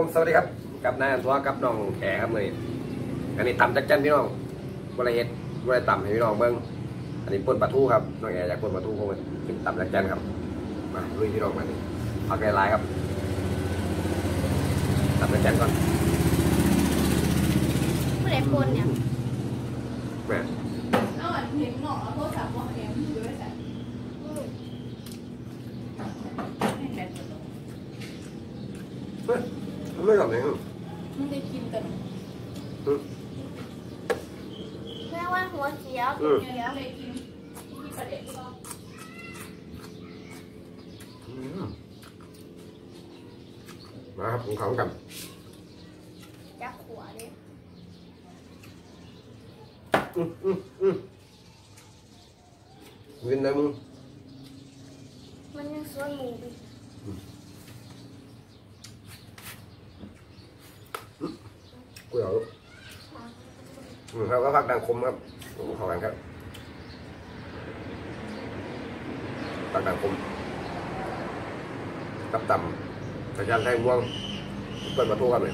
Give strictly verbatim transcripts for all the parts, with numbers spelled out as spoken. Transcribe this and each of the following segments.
ผมสวัสดีครับกับนายอันทัวกับน้องแขครับมือนี้อันนี้ต่ำจักจันพี่น้องบริเฮ็ดบริต่ำให้พี่น้องเบิ้งอันนี้ป่นปลาทูครับน้องแขอยากป่นปลาทูผมกินต่ำจักจันครับมาลุยพี่น้องมาดิผักไก่ลายครับต่ำจักจันก่อนผู้ใดป่นเนี่ยแม่เอาอันเห็นหนอโทรศัพท์บอกเอ็มอยู่ด้วยกันไม่หลับเลยมันได้กินแต่แม่ว่าหัวเสียวกินแล้วได้กินที่ประเด็นก็มาครับผมเขากันจะขวเลยอืมอืมอืมวินได้มึงมันยังสวยหมูดิกูเอาอืมครับก็พักดังคมครับผมขอกันครับพักดังคมกับต่ำกระจายไทยม่วงเปิดประตูกันเลย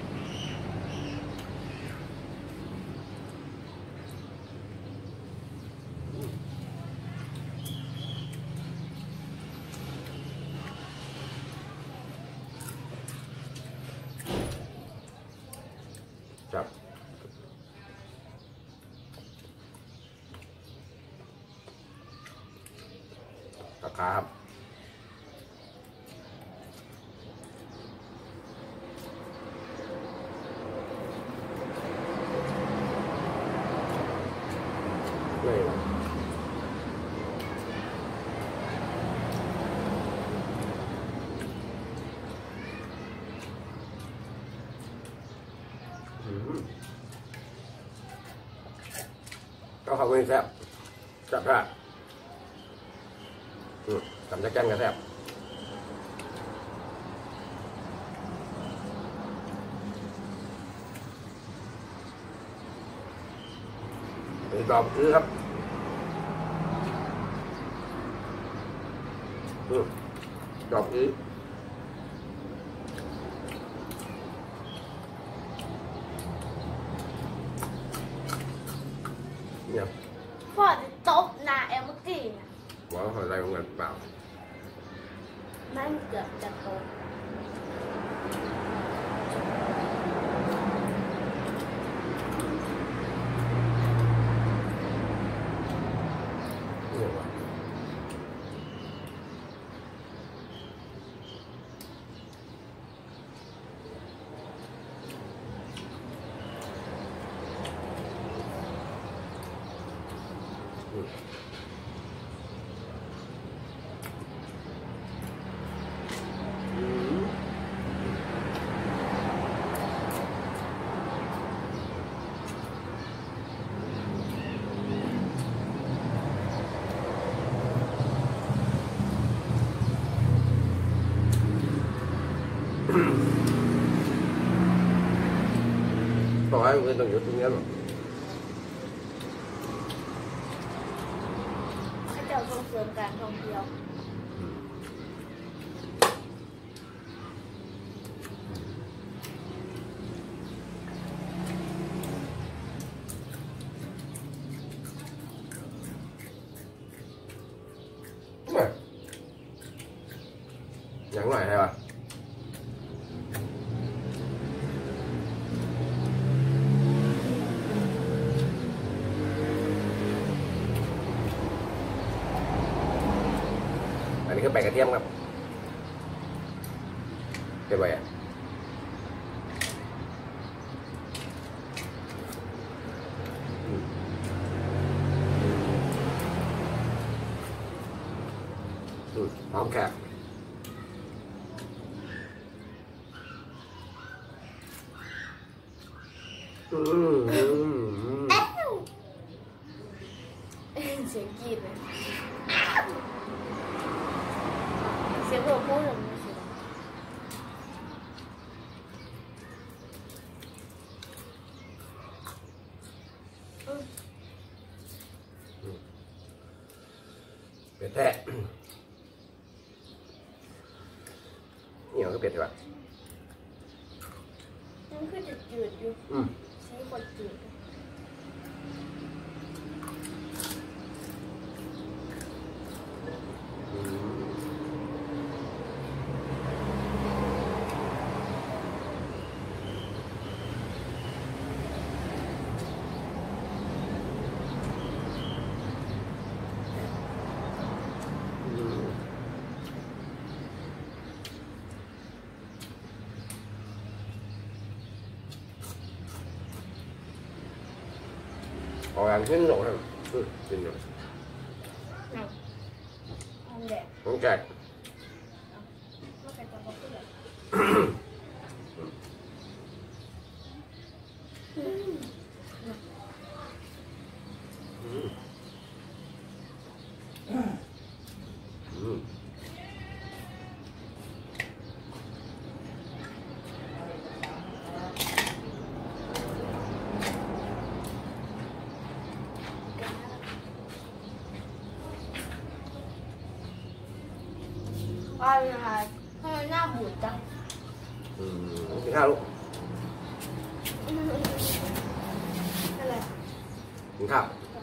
ครับราคาครับเลยก็ขอบคุณแซ่บจับได้ทำจักจันกันแซ่บเป็นดอกอื้อครับดอกอื้อเนี่ยพ่อจะตบหน้าเอลเมื่อกี้เนี่ยว่าเขาอะไรของเงินเปล่ามันเกือบจะตบเนี่ยว่ะต่อให้เงินต้องอยู่ตรงนี้หรอให้เจ้าส่งเสริมการท่องเที่ยวอย่างไรใช่ปะอันนี้คือแป้งกระเทียมครับเก็บไว้อะหอมแขกอืมอืมอืมเสียงกรีดเลยเสียงหัวพูดหรือไม่เสียงเป็ดแท้เหนียวก็เป็ดดีกว่ามันคือจะจืดอยู่อืมใช้คนจืดอืมอืมเอาอย่างขึ้นหน่อยอืมกินหน่อยเอาเอาแดดน้องแจกไม่ใส่ตัวเปลือกอืมอืมอืมอะไรทำไมหน้าบูดจังอืมกินข้าวลูกอะไรกินข้าว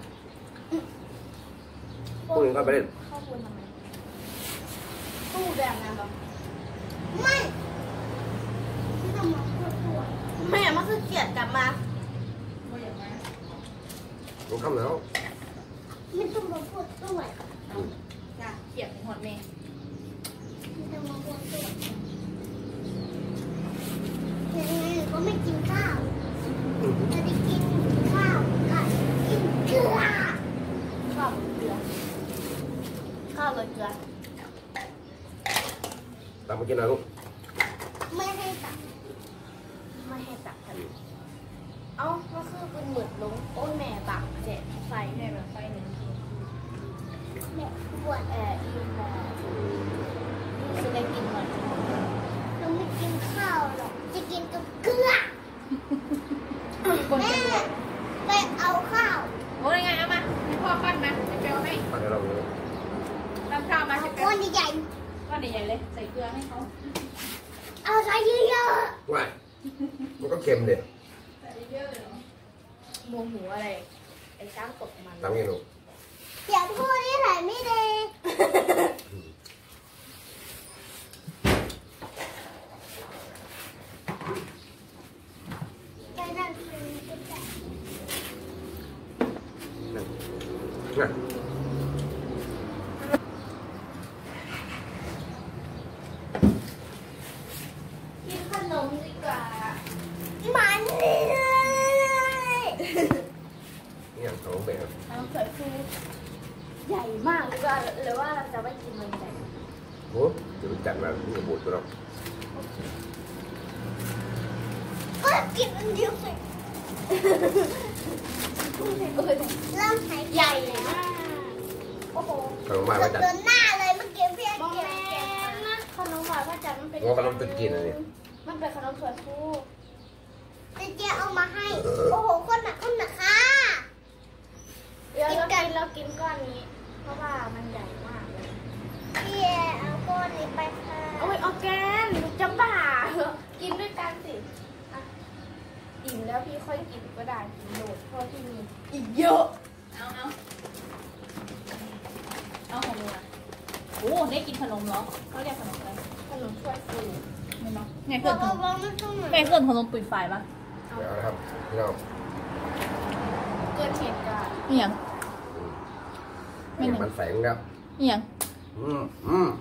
พรุ่งนี้ก็ไปเล่นข้าวบูดทำไมตู้แบบนั้นหรอไม่ที่ทำมาพูดด้วยแม่มันคือเกลียดกลับมาไม่อย่างนั้นกินข้าวแล้วไม่ต้องมาพูดด้วยเอาจ้ะเขียบในหอดเมย์ไม่ต้องมาพูดด้วยยังไงก็ไม่กินข้าวอืมจะได้กินข้าวกับกินเกลือข้าวเกลือข้าวกับเกลือตามมากินอะไรลูกไม่ให้ตักไม่ให้ตักกันเอ้าก็คือเป็นหมึดลงโอ้ยแม่บักเจ็บไฟแม่แบบไฟหนึ่งทีแม่ปวดแอร์อีแม่จะได้กินมันเราไม่กินข้าวหรอกจะกินกับเกลือคนแม่จะบวชไปเอาข้าวโอ้ยไงเอามาให้พ่อปั้นมาจะเปรี้ยวให้มาให้เราเลยทำข้าวมาเอาจะเปรี้ยวก้อนใหญ่ก้อนใหญ่ๆเลยใส่เกลือให้เขาๆเอาใส่เยอะว้ายมันก็เค็มเด็ดใส่เยอะเลยเหรอๆโมโหอะไรไอ้ช้างตกมันตามกินลูกอย่าพูดนี่ใส่ไม่ดีไปนั่งกินก็ได้นั่นนั่นกินขนมดีกว่ามันเลยนี่อย่างของแบบน้ำเผือกคือใหญ่มากหรือว่าหรือว่าเราจะไม่กินมันใหญ่โอ้จะไปจัดมาที่บูดไปหรอกก็กินมันเดียวสิเริ่มหายใหญ่แล้วโอ้โหขนมบ้านก็จัดโดนหน้าเลยเมื่อกี้เพี้ยนเก็บนะขนมหวานพระจันทร์มันเป็นโอ้ขนมตึกกินอะไรเนี่ยมันเป็นขนมถั่วฟูเจ๊เอามาให้ โอ้โหคนหนักคนหนักค่ะเดี๋ยวเรากินเรากินก้อนนี้ เพราะว่ามันใหญ่มากเลยพี่เอาก้อนนี้ไปค่ะโอ้ยออร์แกนจะบ้าเหรอกินด้วยกันสิอ่ะอิ่มแล้วพี่ค่อยกินก็ได้กินโดดเพราะที่มีอีกเยอะเอาเอาเอาของมึงอ่ะโอ้ได้กินขนมเหรอเขาเรียกขนมอะไรขนมถ้วยฟูไม่เนาะแม่บเกิอดกขนมบอกไม่ต้องหน่อยแม่เกิดขนมปุ๋ยฝ่ายปะเดี๋ยวนะครับพี่น้องเกิดเหตุการณ์นี่ยังอืมมันแสงครับนี่ยังอืมอืม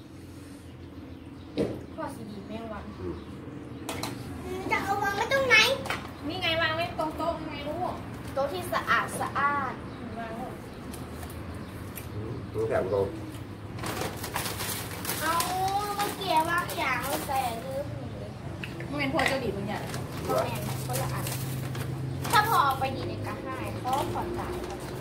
ข้อสีดีแมงวันอืมจะเอาวางไว้ตรงไหนนี่ไงวางไว้ตรงโต๊ะไงลูกโต๊ะที่สะอาดสะอาดวางไว้อืมน้องแถมตรงเอาเมื่อกี้ว่างอย่างเราใส่ลืมเลยมันเป็นพวกเจ้าดีบางอย่างก็แมนก็ละอันถ้าพอเอาไปดีในกระหายเขาผ่อนจ่าย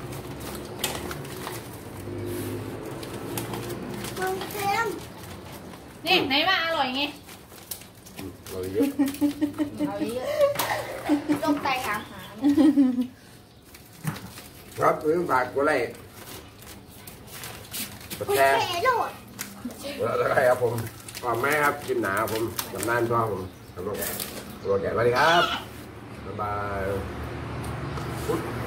มึงเค็มนี่ไหนว่าอร่อยไงอืมเราเยอะเอาเยอะลงไตอาหารครับเรื่องฝากกดไลค์กดคุณแชร์เคโรดแล้วก็ครับผมขอบแม่ครับกินหนาครับผมจำนานตัวผมน้องแก่น้องแก่สวัสดีครับบ๊ายบายพุทธ